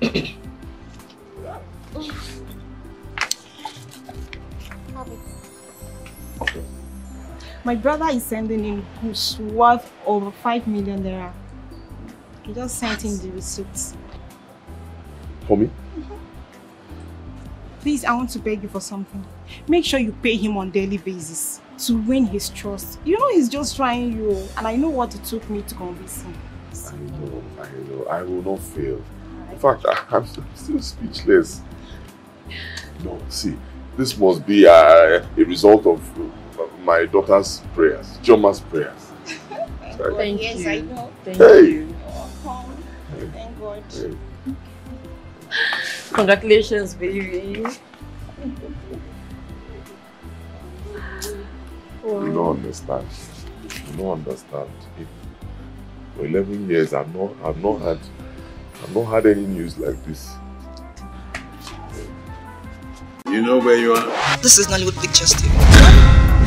Okay. My brother is sending in goods worth over 5 million naira. He just sent in the receipts. For me? Please, I want to beg you for something. Make sure you pay him on a daily basis to win his trust. You know he's just trying you, and I know what it took me to convince him. I know. I will not fail. In fact, I'm still speechless. No, see, this must be a result of my daughter's prayers, Joma's prayers. Thank you. Yes, I know. Thank you. Welcome. Thank God. Hey. Congratulations, baby. You don't understand. You don't understand. For 11 years, I've not had any news like this. You know where you are? This is Nollywood Pictures TV.